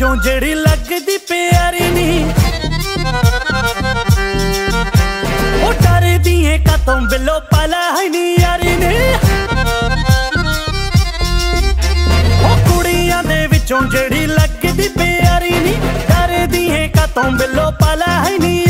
विचों जेड़ी लगदी प्यारी नी, ओ डरदी है कतों बिलो पाला है नी यारी ने। ओ कुड़ियां दे विचों जेड़ी लगदी प्यारी नी, डरदी है कतों बिलो पाला है नी।